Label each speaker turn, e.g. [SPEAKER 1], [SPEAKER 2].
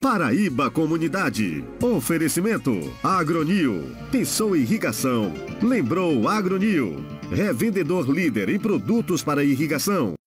[SPEAKER 1] Paraíba Comunidade. Oferecimento Agronil. Pensou irrigação. Lembrou Agronil. Revendedor líder em produtos para irrigação.